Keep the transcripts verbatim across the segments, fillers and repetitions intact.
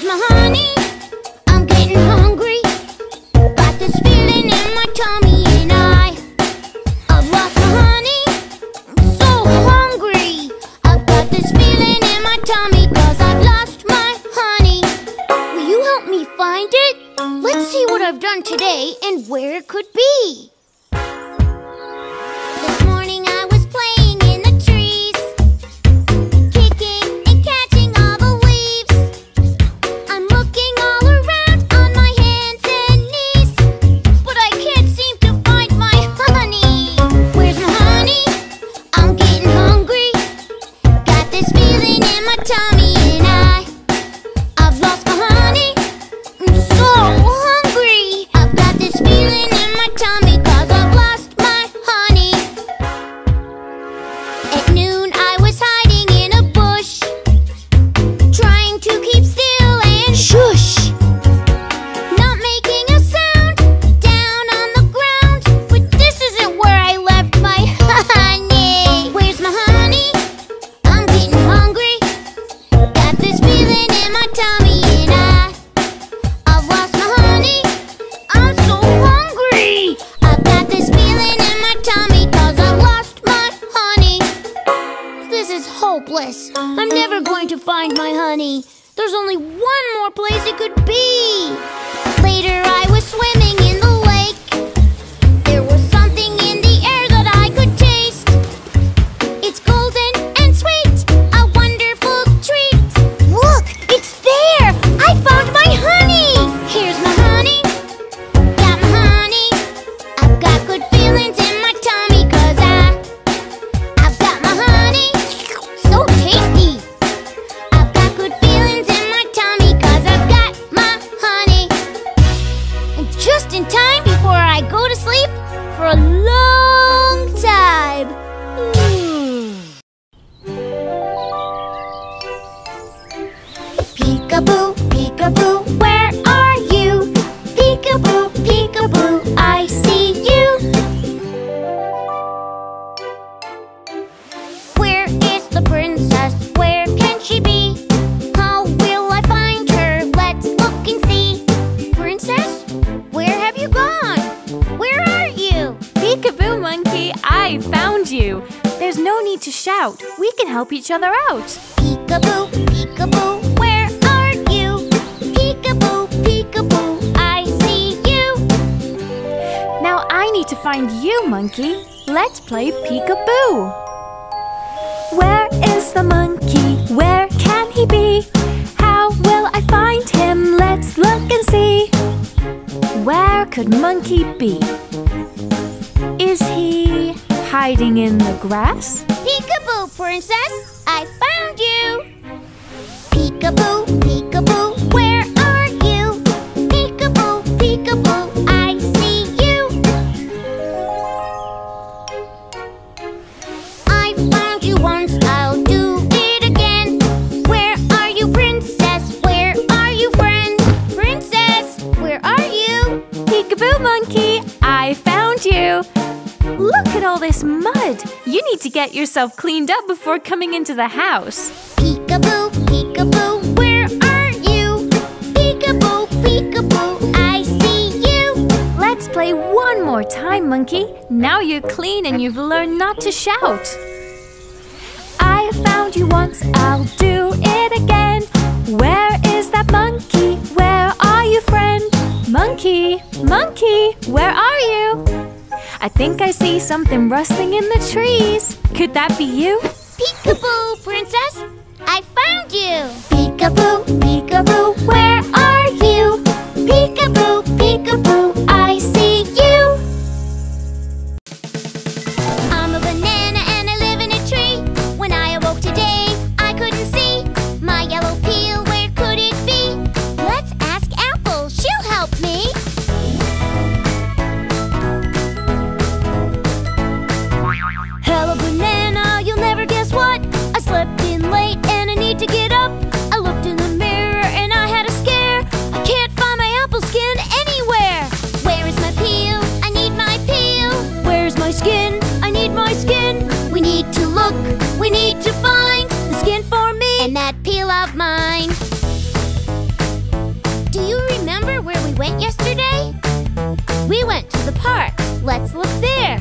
Where's my honey? I'm getting hungry. Got this feeling in my tummy and I I've lost my honey. I'm so hungry. I've got this feeling in my tummy 'cause I've lost my honey. Will you help me find it? Let's see what I've done today and where it could be. This morning I was playing in the trees, kicking and catching all the leaves. I'm looking all around on my hands and knees, but I can't seem to find my honey. Where's my honey? I'm getting hungry. Got this feeling in my tummy and I I've lost my honey. I'm so hungry. I've got this feeling in my tummy 'cause I've lost my honey. At noon I was hiding in a bush, trying to keep still and shush, not making a sound down on the ground. But this isn't where I left my honey. Where's my honey? I'm getting hungry. Got this feeling in my tummy and I I've lost my honey. I'm so hungry. I've got this feeling in my tummy 'cause I've lost my honey. This is hopeless. I'm never going to find my honey. There's only one more place it could be. Later I was swimming in the lake. There was something in the air that I could taste. It's golden and sweet, a wonderful treat. Look, it's there. I found my honey. Here's my honey. Got my honey. I've got good feelings in my tummy 'cause I I've got my honey. So tasty. I've got good feelings in my tummy 'cause I've got my honey. And just in time before I go to sleep for a long time. Peekaboo, peekaboo, where are you? Peekaboo, peekaboo, I see you. Where is the princess? Where can she be? How will I find her? Let's look and see. Princess, where have you gone? Where are you? Peekaboo, monkey, I found you. There's no need to shout. We can help each other out. Peekaboo, peekaboo, where are you? Peekaboo, peekaboo, I see you. Now I need to find you, monkey. Let's play peekaboo. Where is the monkey? Where can he be? How will I find him? Let's look and see. Where could monkey be? Is he hiding in the grass? Peekaboo, princess, I found you. Peekaboo, peekaboo, where are you? Peekaboo, peekaboo, I see you. I found you once, I'll do it again. Where are you, princess? Where are you, friend? Princess, where are you? Peekaboo, monkey, I found you. Look at all this mud. You need to get yourself cleaned up before coming into the house. Peekaboo, peekaboo, where are you? Peekaboo, peekaboo, I see you. Let's play one more time, monkey. Now you're clean and you've learned not to shout. I found you once, I'll do it again. Where is that monkey? Where are you, friend? Monkey, monkey, where are you? I think I see something rustling in the trees. Could that be you? Peekaboo, princess, I found you. Peekaboo, peekaboo, where are you? Peekaboo, peekaboo, I see you. I'm a banana and I live in a tree. When I awoke today, I couldn't see my yellow peel. Where could it be? Let's ask Apple, she'll help me. Hello, banana, you'll never guess what. I slept in late and I need to get up. I looked in the mirror Let's look there.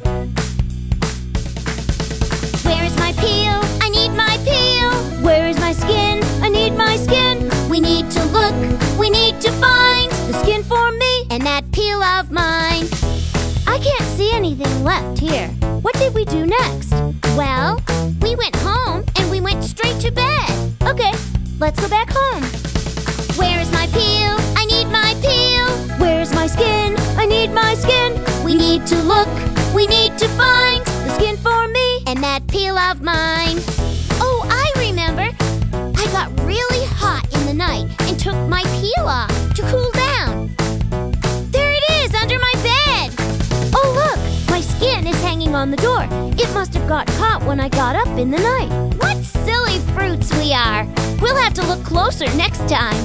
Where's my peel? I need my peel. Where is my skin? I need my skin. We need to look, we need to find the skin for me and that peel of mine. I can't see anything left here. What did we do next? Well, we went home and we went straight to bed. Okay, let's go back home. Where is my peel? I need my peel. Where is my skin? I need my skin. We need to look, we need to find the skin for me and that peel of mine. Oh, I remember. I got really hot in the night and took my peel off to cool down. There it is, under my bed. Oh, look, my skin is hanging on the door. It must have got caught when I got up in the night. What silly fruits we are. We'll have to look closer next time.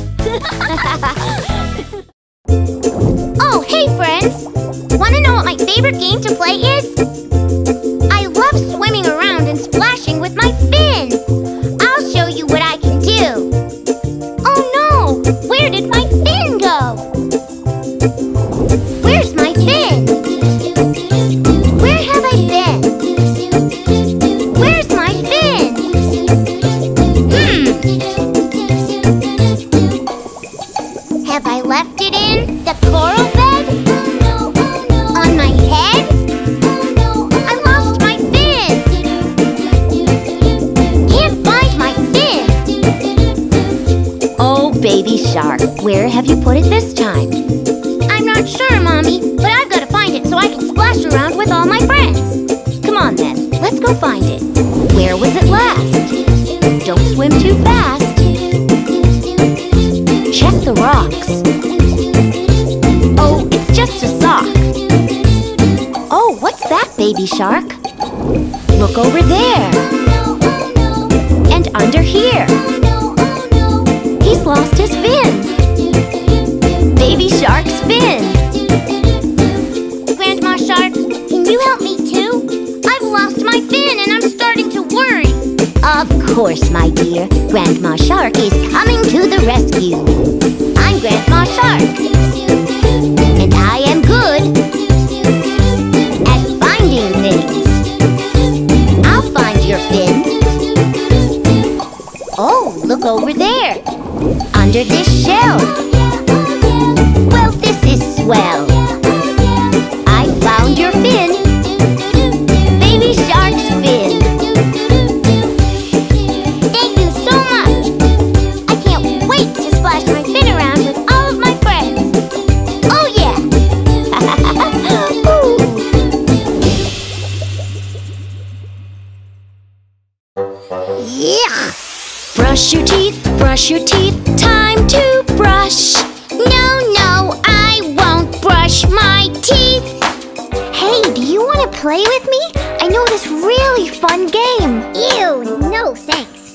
Oh, hey friends! Want to know what my favorite game to play is? I love swimming around and splashing with my fin. I'll show you what I can do. Oh no! Where did my fin go? Where's my fin? Where have I been? Where's my fin? Hmm. Have I left it in the coral bed? On my head? I lost my fin. Can't find my fin. Oh, baby shark, where have you put it this time? I'm not sure, Mommy, but I've got to find it so I can splash around with all my friends. Come on then, let's go find it. Where was it last? Don't swim too fast. Check the rocks. Oh, it's just a sock. Oh, what's that, baby shark? Look over there. And under here. He's lost his fin. Baby shark's fin. Grandma Shark, can you help me too? I've lost my fin and I'm starting to worry. Of course, my dear. Grandma Shark is coming to the rescue. I'm Grandma Shark. And I am good at finding things. I'll find your fin. Oh, look over there. Under this shell. Well, this is swell. I found your fin. Baby shark's fin. Thank you so much. I can't wait to splash my fin around with all of my friends. Oh yeah. Yeah. Brush your teeth, brush your teeth, time to brush. No, no, I won't brush my teeth. Hey, do you want to play with me? I know this really fun game. Ew, no thanks.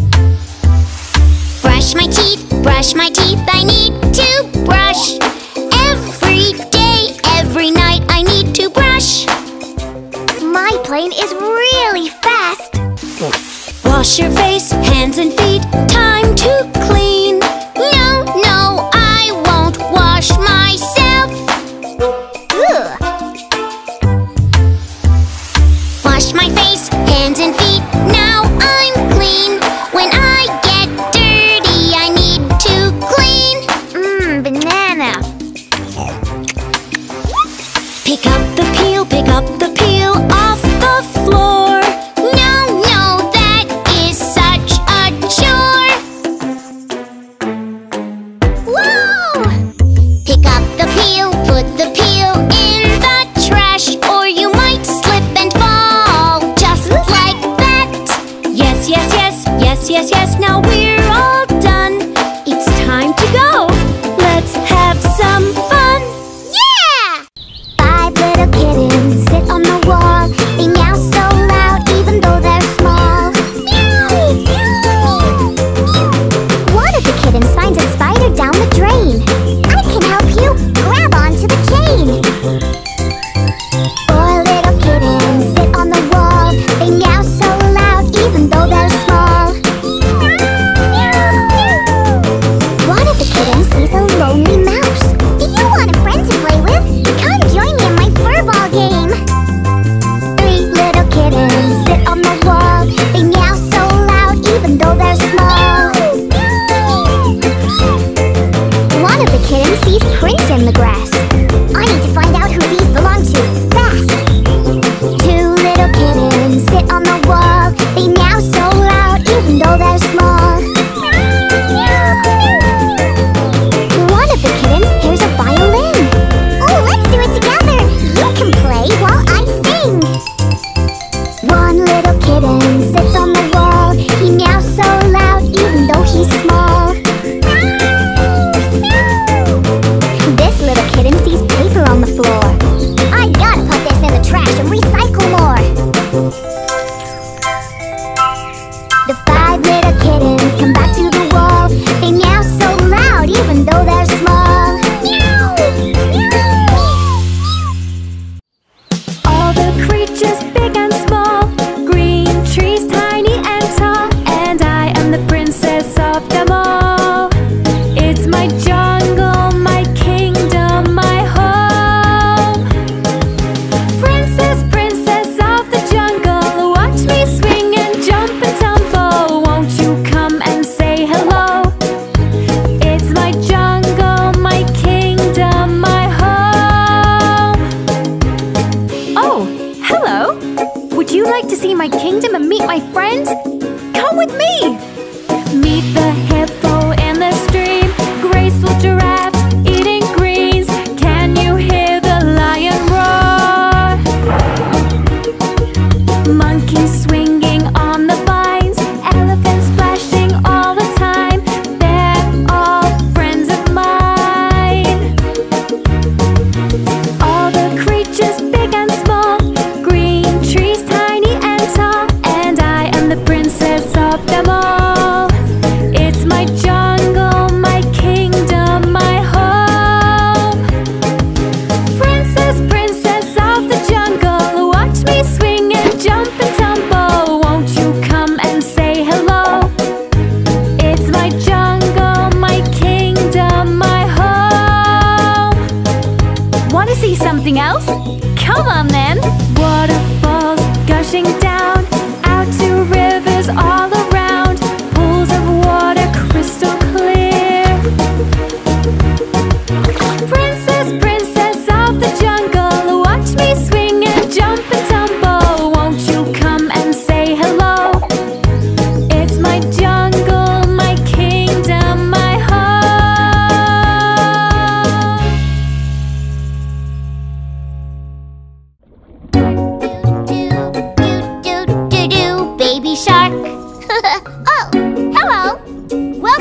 Brush my teeth, brush my teeth, I need to brush. Every day, every night, I need to brush. My plane is really fast. Wash your face, hands and feet, time to clean. No, no, I won't wash myself. Ugh. Wash my face, hands and feet, now I'm clean. When I get dirty, I need to clean. Mmm, banana. Pick up the peel, pick up the peel off the floor. No, no, that is such a chore.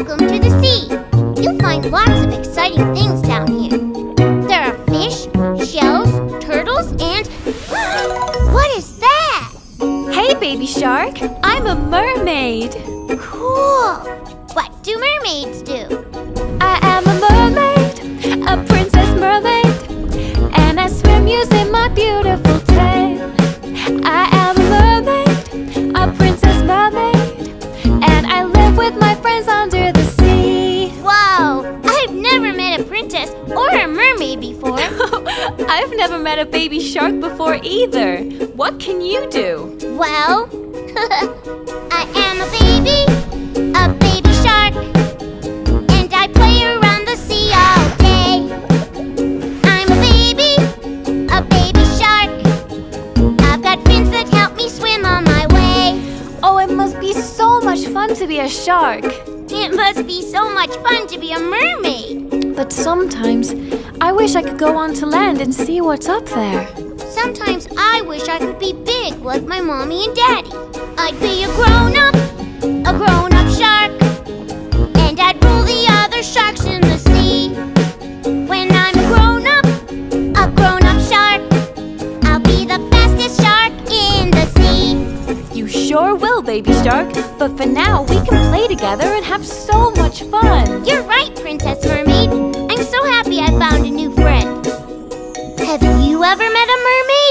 Welcome to the sea. You'll find lots of exciting things down here. There are fish, shells, turtles, and... What is that? Hey, baby shark. I'm a mermaid. Cool. What do mermaids do? I am a mermaid, a princess mermaid, and I swim using my beautiful tail. I am a mermaid, a princess mermaid, and I live with my friends under the sea. Wow, I've never met a princess or a mermaid before. I've never met a baby shark before either. What can you do? Well, I am a baby, a baby shark, and I play around the sea all day. I'm a baby, a baby shark. I've got fins that help me swim on my way. Oh, it must be so much fun to be a shark. It must be so much fun to be a mermaid. But sometimes I wish I could go onto land and see what's up there. Sometimes I wish I could be big like my mommy and daddy. I'd be a grown-up, a grown-up shark, and I'd rule the other sharks in the sea. When I'm a grown-up, a grown-up shark, I'll be the fastest shark in the sea. You sure will, baby shark. But for now, we can play together and have so much fun. You're right, Princess Mermaid. I'm so happy I found a new friend. Have you ever met a mermaid?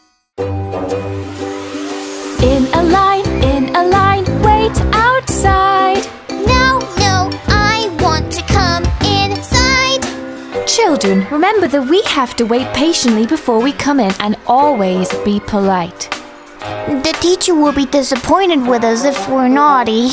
In a line, in a line, wait outside. No, no, I want to come inside. Children, remember that we have to wait patiently before we come in and always be polite. The teacher will be disappointed with us if we're naughty.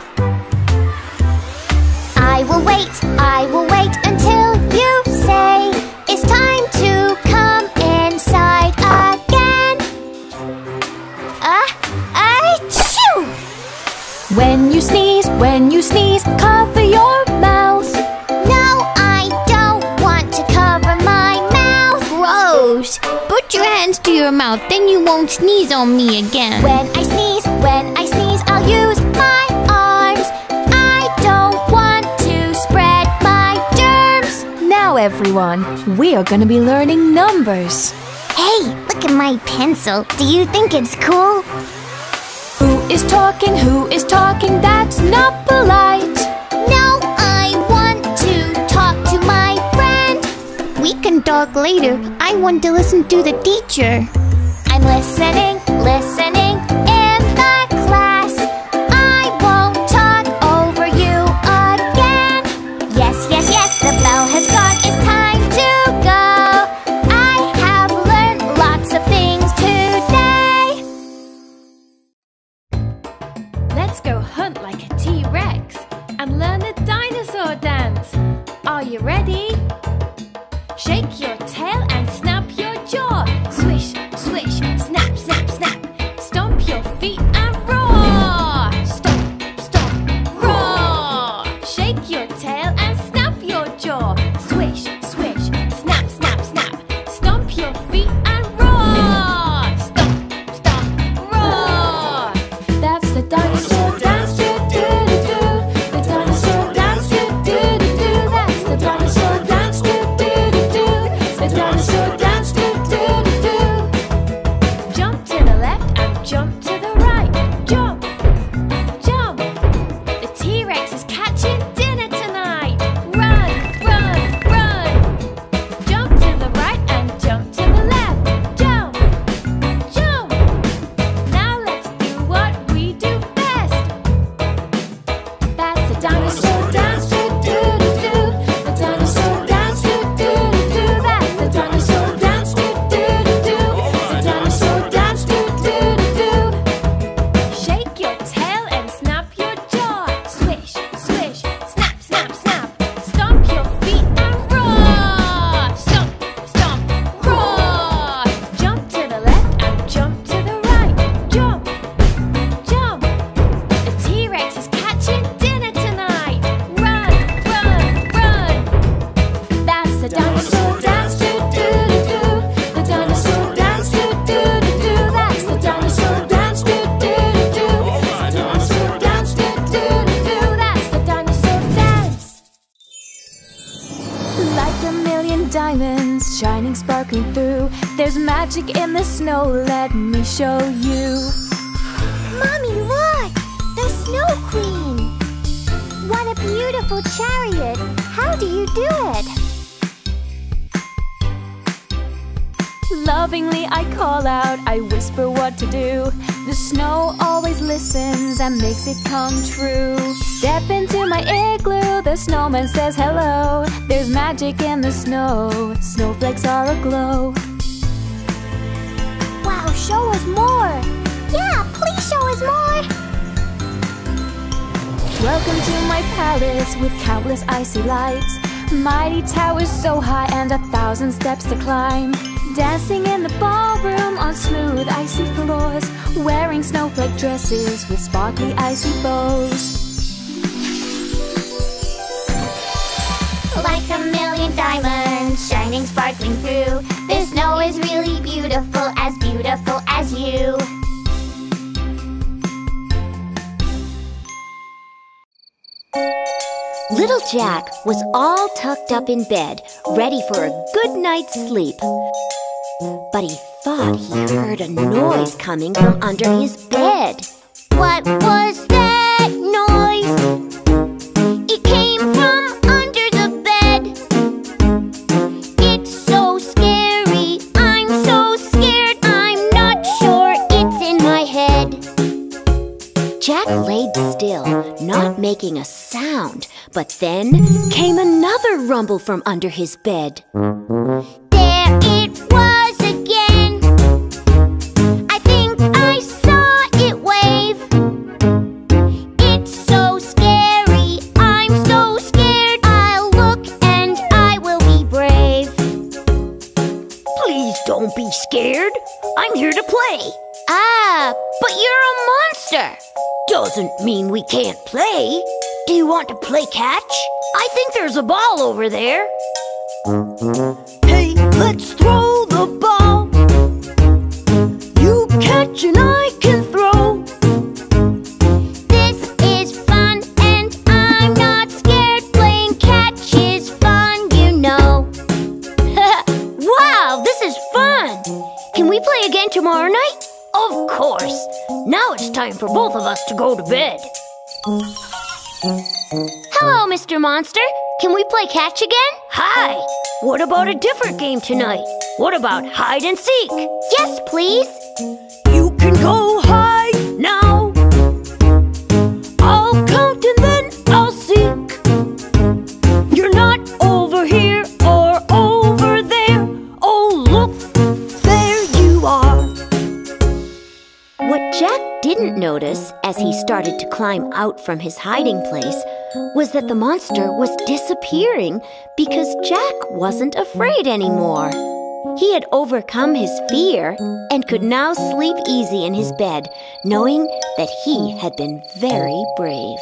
I will wait, I will wait until you say it's time to come inside again. Ah, uh, achoo! When you sneeze, when you sneeze, cover your mouth. No, I don't want to cover my mouth. Gross! Put your hands to your mouth, then you won't sneeze on me again. When I sneeze, when I sneeze, I'll use my arms. I don't want to spread my germs. Now everyone, we are going to be learning numbers. Hey, look at my pencil. Do you think it's cool? Who is talking? Who is talking? That's not polite. No, I want to talk to my friend. We can talk later. I want to listen to the teacher. I'm listening, listening in the class. I won't talk over you again. Yes, yes, yes, the bell has gone. It's time to go. I have learned lots of things today. Let's go hunt like a T-Rex and learn the dinosaur dance. Are you ready? Shake your tail and snap your jaw. Swish, swish, snap, snap, snap. Stomp your feet and roar. Stomp, stomp, roar. Shake your tail and snap your jaw. Swish, swish, snap, snap, snap. Stomp your feet and roar. Stomp, stomp, roar. That's the dinosaur dance. Do, do, do, do. The dinosaur dance. Do, do, do, do. That's the dinosaur dance. diamonds shining, sparkling through. There's magic in the snow, let me show you. Mommy, look! The Snow Queen! What a beautiful chariot! How do you do it? Lovingly I call out, I whisper what to do. The snow always listens and makes it come true. Step into my igloo, the snowman says hello. There's magic in the snow, snowflakes are aglow. Wow, show us more! Yeah, please show us more! Welcome to my palace with countless icy lights. Mighty towers so high and a thousand steps to climb. Dancing in the ballroom on smooth icy floors, wearing snowflake dresses with sparkly icy bows. Like a million diamonds shining, sparkling through. The snow is really beautiful, as beautiful as you. Little Jack was all tucked up in bed, ready for a good night's sleep. But he thought he heard a noise coming from under his bed. What was that noise? It came from under the bed. It's so scary, I'm so scared, I'm not sure it's in my head. Jack laid still, not making a sound, but then came another rumble from under his bed. There it was again. I think I saw it wave. It's so scary, I'm so scared. I'll look and I will be brave. Please don't be scared. I'm here to play. Ah, but you're a monster. Doesn't mean we can't play. Do you want to play catch? I think there's a ball over there. Hey, let's throw the ball. You catch and I can throw. This is fun and I'm not scared. Playing catch is fun, you know. Wow, this is fun. Can we play again tomorrow night? Of course. Now it's time for both of us to go to bed. Hello, Mister Monster. Can we play catch again? Hi. What about a different game tonight? What about hide and seek? Yes, please. You can go hide now. I'll count and then I'll seek. You're not over here or over there. Oh, look, there you are. What Jack didn't notice as he started to climb out from his hiding place was that the monster was disappearing because Jack wasn't afraid anymore. He had overcome his fear and could now sleep easy in his bed, knowing that he had been very brave.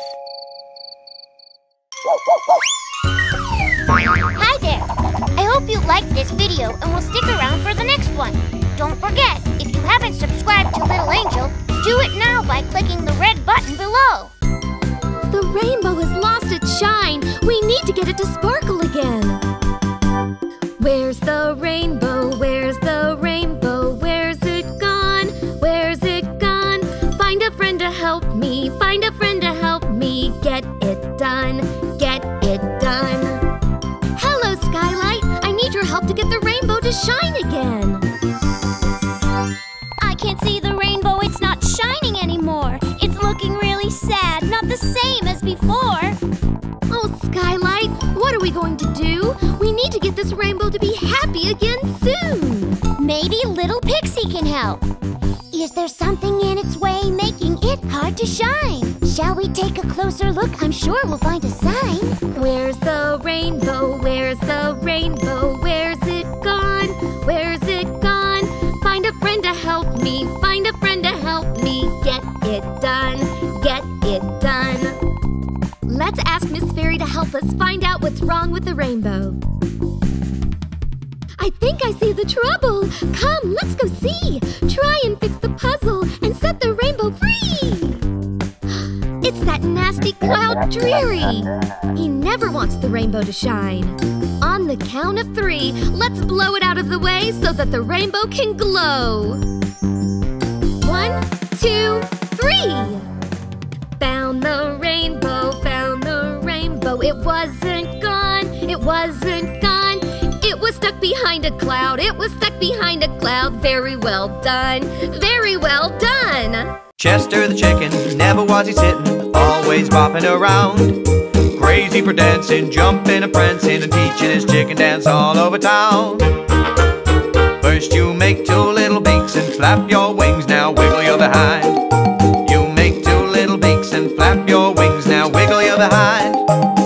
Hi there. I hope you liked this video and will stick around for the next one. Don't forget, if you haven't subscribed to Little Angel, do it now by clicking the red button below. The rainbow has lost its shine. We need to get it to sparkle again. Where's the rainbow? Where's the rainbow? Where's it gone? Where's it gone? Find a friend to help me. Find a friend to help me. Get it done. Get it done. Hello, Skylight. I need your help to get the rainbow to shine again. I can't see the rainbow. It's not shining anymore. It's looking really sad, not the same as before. Oh, Skylight, what are we going to do? We need to get this rainbow to be happy again soon. Maybe Little Pixie can help. Is there something in its way making it hard to shine? Shall we take a closer look? I'm sure we'll find a sign. Where's the rainbow? Where's the rainbow? Where's it gone? Where's it gone? Find a friend to help me. Find a friend to help me. Get it done. Get it done. Let's ask Miss Fairy to help us find out what's wrong with the rainbow. I think I see the trouble. Come, let's go see. Try and fix the puzzle and set the rainbow free. It's that nasty cloud, Dreary. He never never wants the rainbow to shine. On the count of three, let's blow it out of the way so that the rainbow can glow. One, two, three! Found the rainbow, found the rainbow. It wasn't gone, it wasn't gone. It was stuck behind a cloud, it was stuck behind a cloud. Very well done, very well done. Chester the chicken, never was he sitting, always bopping around. Crazy for dancing, jumping and prancing, and teaching his chicken dance all over town. First you make two little beaks and flap your wings, now wiggle your behind. You make two little beaks and flap your wings, now wiggle your behind.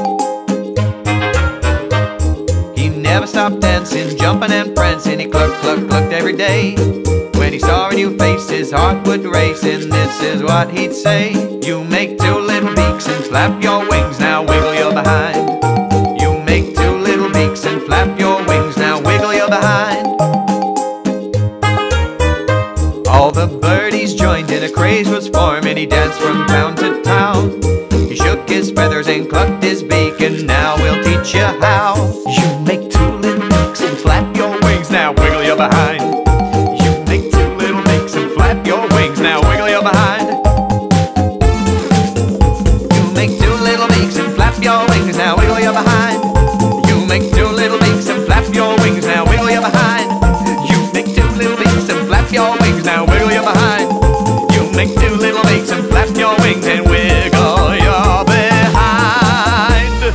He never stopped dancing, jumping and prancing, he clucked, clucked, clucked every day. When he saw a new face, his heart would race, and this is what he'd say. You make two little beaks and flap your wings, now wiggle your behind. You make two little beaks and flap your wings, now wiggle your behind. All the birdies joined in, a craze was forming, he danced from town to town. He shook his feathers and clucked his beak, and now we'll teach you how. You make two little beaks and flap your wings, now wiggle your behind. Your wings, now wiggle your behind. You make two little beaks and flap your wings, now wiggle your behind. You make two little beaks and flap your wings, now wiggle your behind. You make two little beaks and flap your wings, now wiggle your behind. You make two little beaks and flap your wings and wiggle your behind.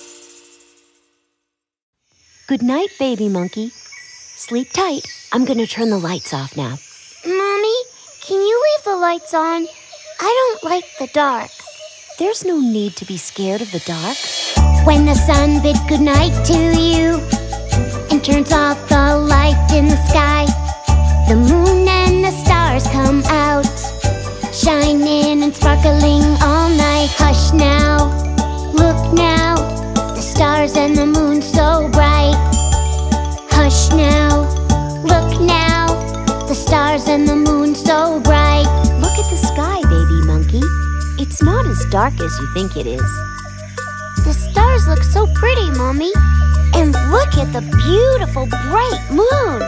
Good night, baby monkey. Sleep tight. I'm gonna turn the lights off now. Mommy, can you leave the lights on? I don't like the dark. There's no need to be scared of the dark. When the sun bids goodnight to you and turns off the light in the sky, the moon and the stars come out, shining and sparkling all night. Hush now, look now, the stars and the moon so bright. Hush now, look now, the stars and the moon so bright. Look at the sky, baby monkey. It's not as dark as you think it is. The stars look so pretty, Mommy. And look at the beautiful bright moon.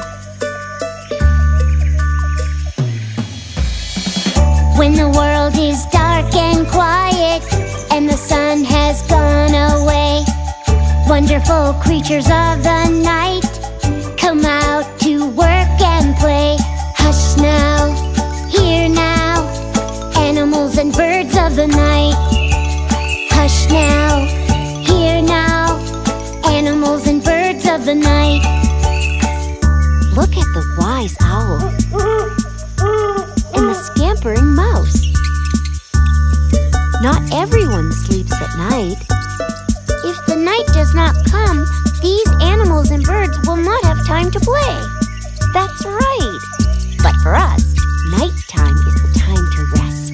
When the world is dark and quiet and the sun has gone away, wonderful creatures of the night come out to work and play. Hush now, hear now, animals and birds of the night. Hush now, hear now, animals and birds of the night. Look at the wise owl and the scampering mouse. Not everyone sleeps at night. If the night does not come, these animals and birds will not have time to play. That's right. But for us, nighttime is the time to rest.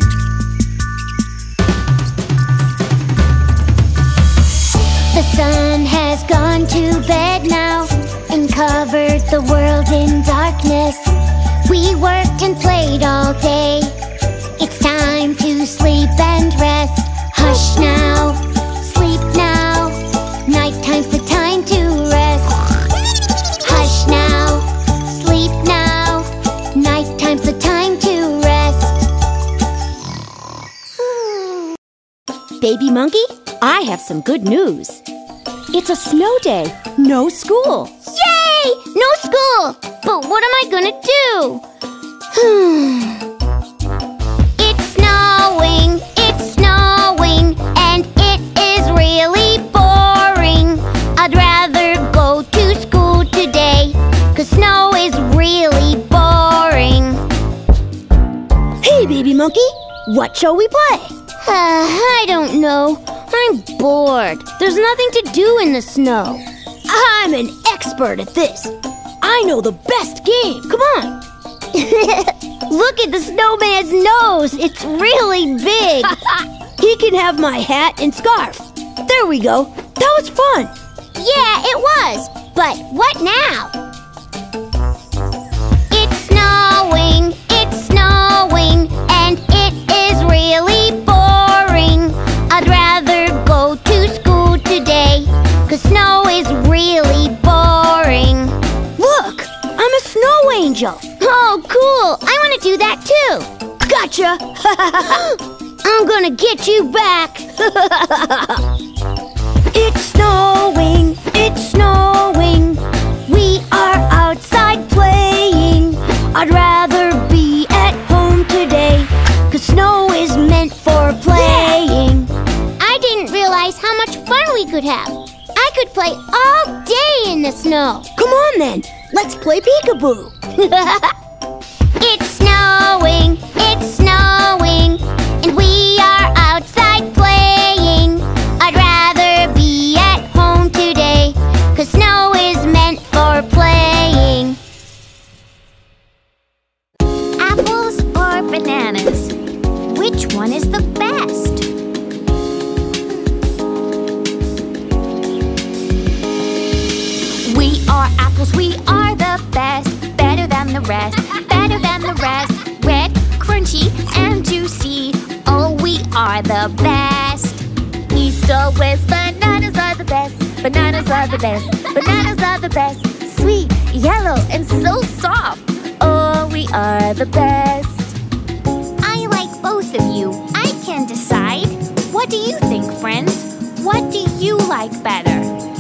The sun has gone to bed now and covered the world in darkness. We worked and played all day. It's time to sleep and rest. Hush now, sleep now, nighttime's the time to rest. Hush now, sleep now, nighttime's the time to rest. Baby monkey, I have some good news. It's a snow day, no school. Yay! No school! But what am I gonna do? It's snowing, it's snowing, and it is really boring. I'd rather go to school today, 'cause snow is really boring. Hey, baby monkey, what shall we play? Uh, I don't know. I'm bored. There's nothing to do in the snow. I'm an expert at this. I know the best game. Come on. Look at the snowman's nose. It's really big. He can have my hat and scarf. There we go. That was fun. Yeah, it was. But what now? It's snowing, it's snowing, and it is really boring. I'd rather go to school today. cool! I want to do that too! Gotcha! I'm gonna get you back! It's snowing, it's snowing. We are outside playing. I'd rather be at home today, 'cause snow is meant for playing. I didn't realize how much fun we could have. I could play all day in the snow. Come on then, let's play peekaboo. It's snowing, it's snowing, and we are outside playing. I'd rather be at home today, 'cause snow is meant for playing. Apples or bananas? Which one is the best? We are apples, we are the best. Better than the rest, better than the rest. Red, crunchy, and juicy. Oh, we are the best. East or west, bananas are the best. Bananas are the best, bananas are the best. Sweet, yellow, and so soft. Oh, we are the best. I like both of you. I can decide. What do you think, friends? What do you like better?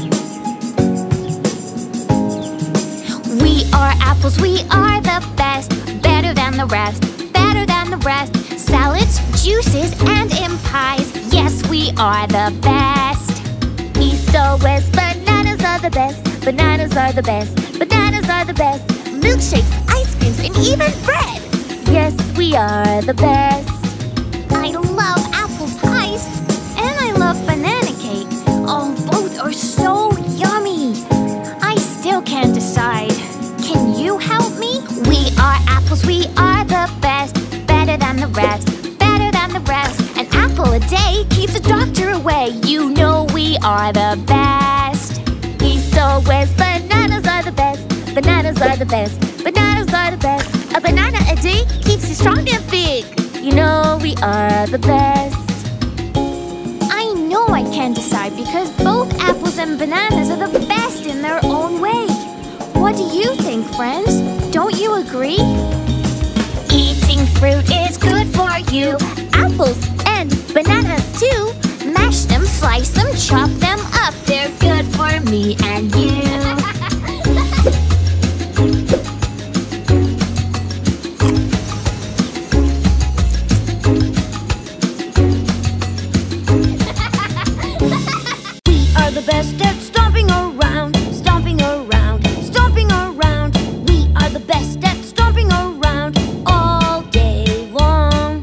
We are apples, we are the best. Better than the rest, better than the rest. Salads, juices, and in pies. Yes, we are the best. East or west, bananas are the best. Bananas are the best, bananas are the best. Milkshakes, ice creams, and even bread. Yes, we are the best. I love apple pies, and I love banana cake. Oh, both are so yummy. I still can't decide. Can you help me? We are apples, we are the best. Better than the rest, better than the rest. An apple a day keeps a doctor away. You know we are the best. East or west, bananas are the best. Bananas are the best, bananas are the best. A banana a day keeps you strong and big. You know we are the best. I know I can decide because both apples and bananas are the best in their own way. What do you think, friends? Don't you agree? Eating fruit is good for you. Apples and bananas too. Mash them, slice them, chop them up. They're good for me and you. We are the best at stomping around, stomping around, stomping around. We are the best at stomping around all day long.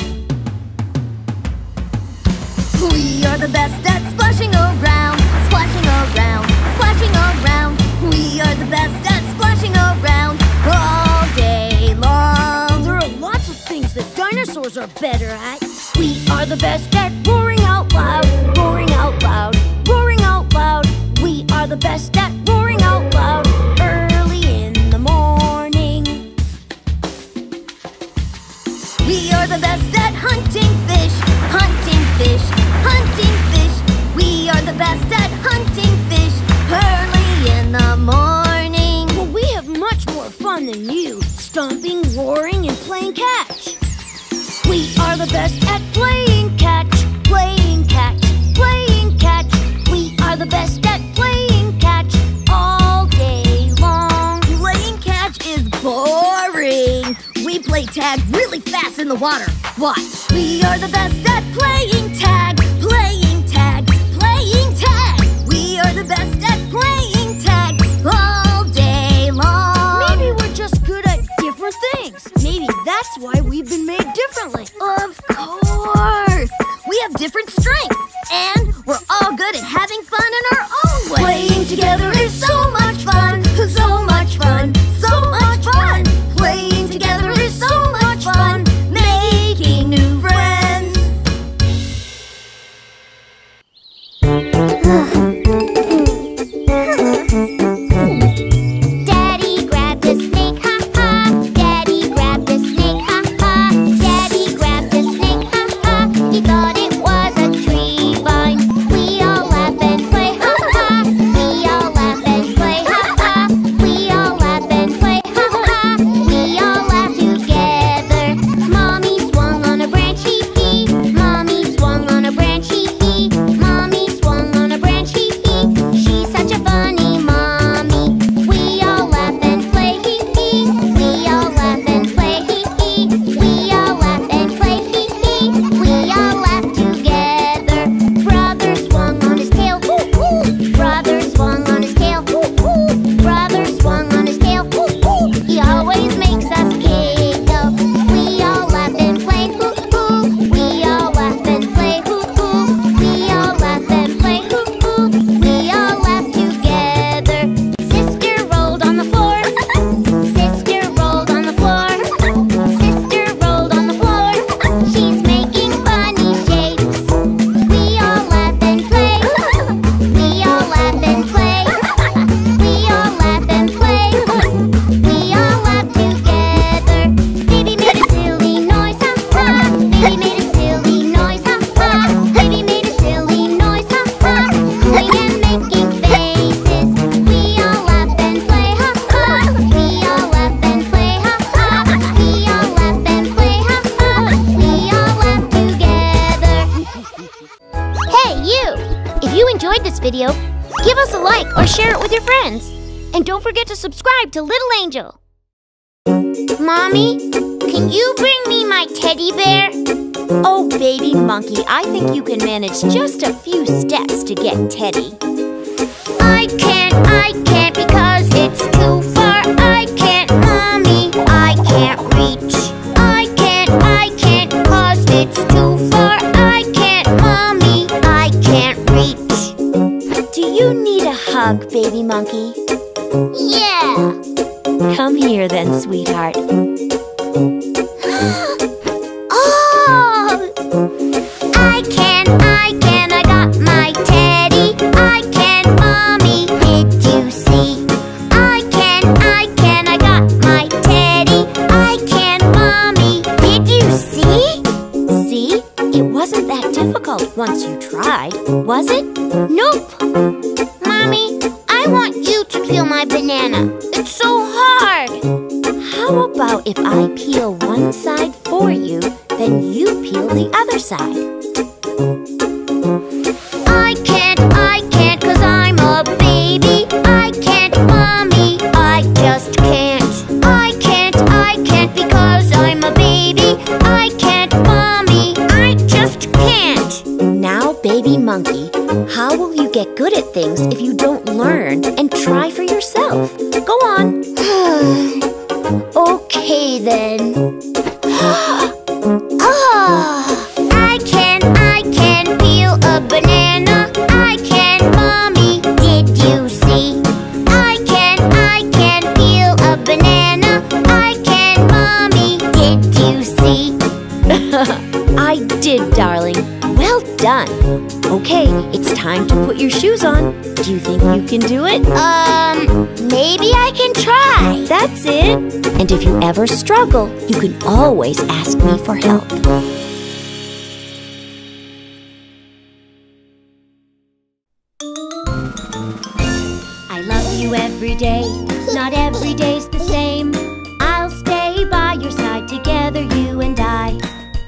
We are the best at splashing around, splashing around, splashing around. We are the best at splashing around all day long. There are lots of things that dinosaurs are better at. We are the best at roaring out loud, roaring out loud, roaring out loud. We are the best at roaring out loud early in the morning. We are the best at hunting fish, hunting fish, hunting fish. We are the best at hunting fish early in the morning. Well, we have much more fun than you, stomping, roaring, and playing catch. We are the best at playing catch, playing catch, playing catch. We are the best at playing catch all day long. Playing catch is boring. We play tag really fast in the water. Watch. We are the best at playing tag, playing tag, playing tag. We are the best at playing tag all day long. Maybe we're just good at different things. Maybe that's why we've been made differently. Of course. We have different strengths. And we're all good at having fun in our own way. Playing together is so much fun, so much fun, so much fun. Playing together is so much fun, making new friends. Daddy grabbed a snake, ha ha. Daddy grabbed a snake, ha ha. Daddy grabbed a snake, ha ha. He thought it was a tree vine. We all laugh and play, ha ha. We all laugh and play, ha ha. We all laugh and play, ha ha. We all laugh Give us a like or share it with your friends. And don't forget to subscribe to Little Angel. Mommy, can you bring me my teddy bear? Oh, baby monkey, I think you can manage just a few steps to get Teddy. I can't, I can't because it's too far. I can't, Mommy, I can't reach. I can't, I can't cause it's too far. I can't, Mommy, I can't reach. Do you need a hug, baby monkey? Yeah. Come here then, sweetheart. Oh! I can, I can, I got my teddy. I can, Mommy, did you see? I can, I can, I got my teddy. I can, Mommy, did you see? See? It wasn't that difficult once you tried, was it? Nope. Mommy, I want you to peel my banana. It's so hard. How about if I peel one side for you, then you peel the other side? I can't, I can't, cause I'm a baby. I can't, Mommy, I just can't. I can't, I can't, because I'm a baby. I can't, Mommy, I just can't. Now, baby monkey, how will you get good at things if you don't learn and try for yourself? Go on. Okay then. Oh, I can, I can peel a banana. I can, Mommy, did you see? I can, I can peel a banana. I can, Mommy, did you see? I did, darling. Well done. Okay, it's time to put your shoes on. Do you think you can do it? Um, maybe I can try. That's it. And if you ever struggle, you can always ask me for help. I love you every day. Not every day's the same. I'll stay by your side together, you and I.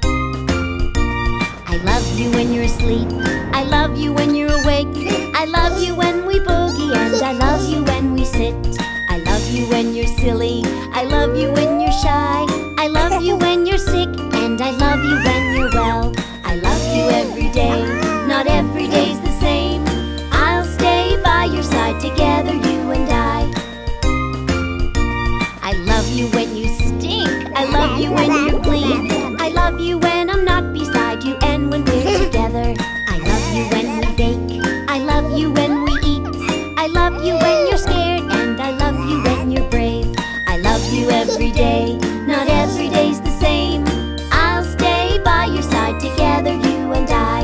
I love you when you're asleep. I love you when you're awake. I love you when we boogie, and I love you when we sit. I love you when you're silly. I love you when you're shy. I love you when you're sick, and I love you when you're well. I love you every day. Not every day's the same. I'll stay by your side together, you and I. I love you when you stink. I love you when you're clean. I love you when I'm not beside you and when we're together. I love you when we bake. I love you when we eat. I love you when you're scared, and I love you when you're brave. I love you every day. Not every day's the same. I'll stay by your side together, you and I.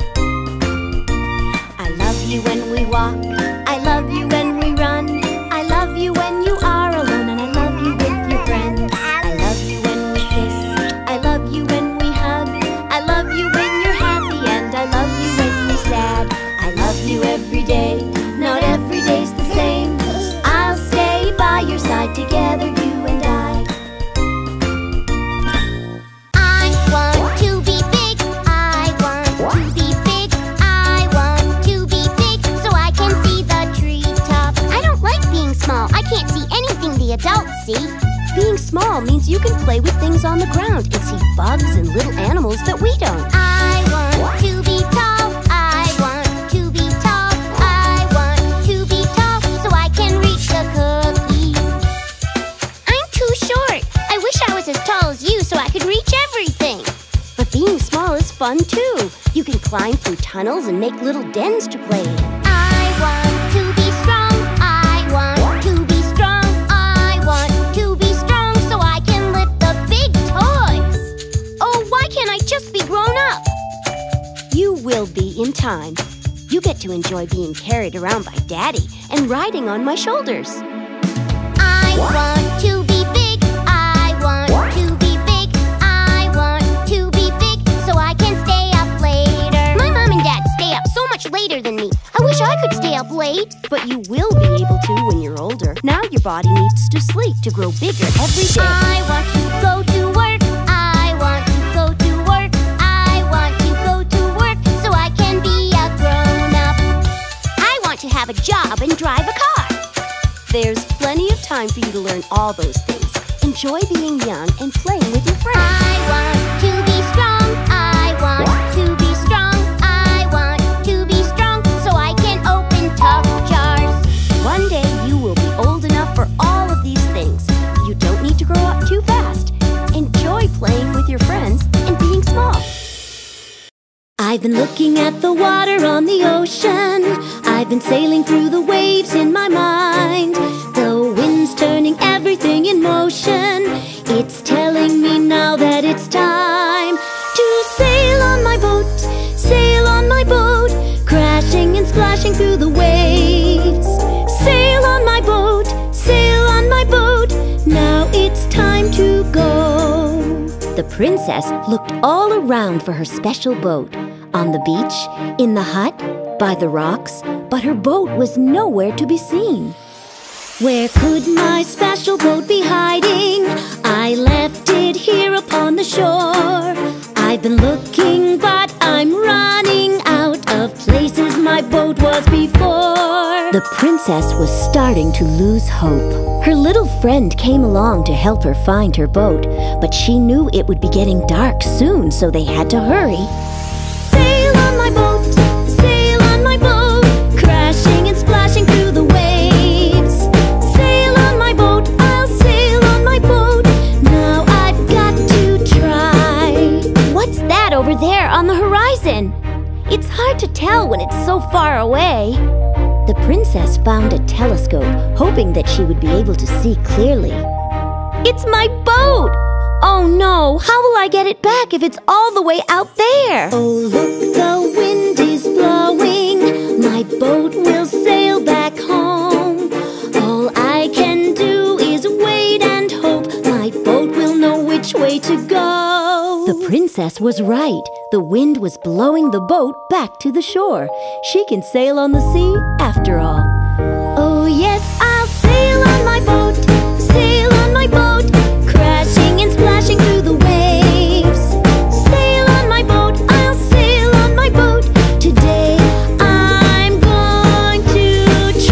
I love you when we walk. I love you when we run. I love you when you are alone, and I love you with your friends. I love you when we kiss. I love you when we hug. I love you when you're happy, and I love you when you're sad. I love you every day. Not every day's the same. I'll stay by your side together, you and I. I want to be big. I want to be big. I want to be big so I can see the treetops. I don't like being small. I can't see anything the adults see. Being small means you can play with things on the ground and see bugs and little animals that we don't. I want to be tall. I want to be tall. I want to be tall so I can reach the cookies. I'm too short. I wish I was as tall as you so I could reach everything. But being small is fun too. You can climb through tunnels and make little dens to play in. I want to be strong. I want to be strong. I want to be strong so I can lift the big toys. Oh, why can't I just be grown up? You will be in time. You get to enjoy being carried around by Daddy and riding on my shoulders. I want to be big. I want to be big. I want to be big so I can stay up later. My mom and dad stay up so much later than me. I wish I could stay up late. But you will be able to when you're older. Now your body needs to sleep to grow bigger every day. I want to go to work. I want to go to work. I want to go to work so I can be a grown up. I want to have have a job and drive a car. There's plenty of time for you to learn all those things. Enjoy being young and playing with your friends. I want to be strong. I want to be strong. I want to be strong so I can open tough jars. One day you will be old enough for all of these things. You don't need to grow up too fast. Enjoy playing with your friends and being small. I've been looking at the water on the ocean. I've been sailing through the waves in my mind. The wind's turning everything in motion. It's telling me now that it's time to sail on my boat, sail on my boat, crashing and splashing through the waves. Sail on my boat, sail on my boat, now it's time to go. The princess looked all around for her special boat. On the beach, in the hut, by the rocks, but her boat was nowhere to be seen. Where could my special boat be hiding? I left it here upon the shore. I've been looking, but I'm running out of places my boat was before. The princess was starting to lose hope. Her little friend came along to help her find her boat, but she knew it would be getting dark soon, so they had to hurry. Sail on my boat, sail on my boat, crashing and splashing through the waves. Sail on my boat, I'll sail on my boat, now I've got to try. What's that over there on the horizon? It's hard to tell when it's so far away. The princess found a telescope, hoping that she would be able to see clearly. It's my boat! Oh no, how will I get it back if it's all the way out there? Oh look, the wind is blowing. My boat will sail back home. All I can do is wait and hope my boat will know which way to go. The princess was right. The wind was blowing the boat back to the shore. She can sail on the sea after all. Oh yes, I'll sail on my boat, sail on my boat, crashing and splashing through the waves. Sail on my boat, I'll sail on my boat. Today I'm going to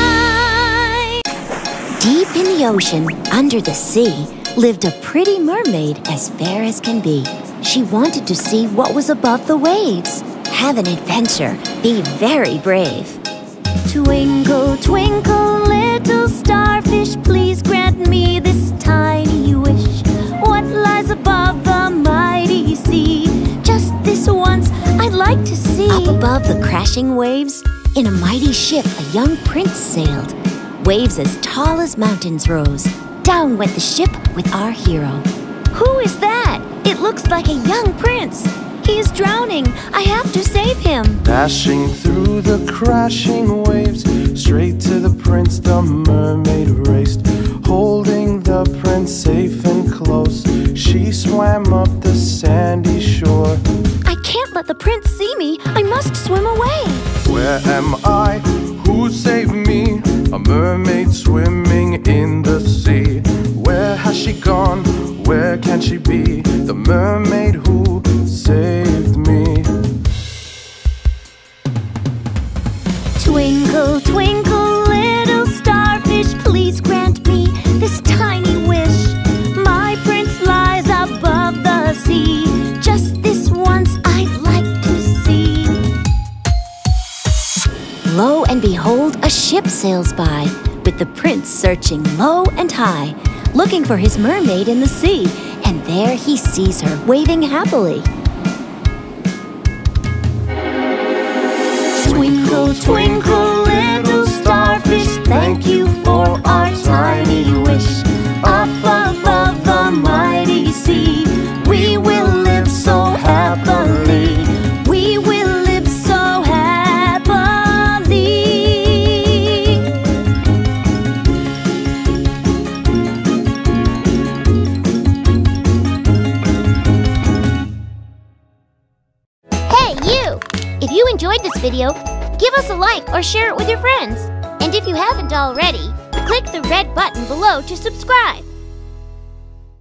try. Deep in the ocean, under the sea, lived a pretty mermaid as fair as can be. She wanted to see what was above the waves. Have an adventure, be very brave. Twinkle, twinkle, little starfish, please grant me this tiny wish. What lies above the mighty sea? Just this once I'd like to see. Up above the crashing waves, in a mighty ship a young prince sailed. Waves as tall as mountains rose. Down went the ship with our hero. Who is that? It looks like a young prince. He is drowning. I have to save him. Dashing through the crashing waves, straight to the prince the mermaid raced. Holding the prince safe and close, she swam up the sandy shore. I can't let the prince see me. I must swim away. Where am I? Who saved me? A mermaid swimming in the sea. Where has she gone? Where can she be? The mermaid who saved me. Twinkle, twinkle, little starfish, please grant me this tiny wish. My prince lies above the sea. Just this once I'd like to see. Lo and behold, a ship sails by, with the prince searching low and high, looking for his mermaid in the sea, and there he sees her waving happily. Twinkle, twinkle, little starfish, thank you for our tiny wish. Up above the mighty sea, we will live so happily. We will live so happily. Hey, you! If you enjoyed this video, give us a like or share it with your friends. And if you haven't already, click the red button below to subscribe.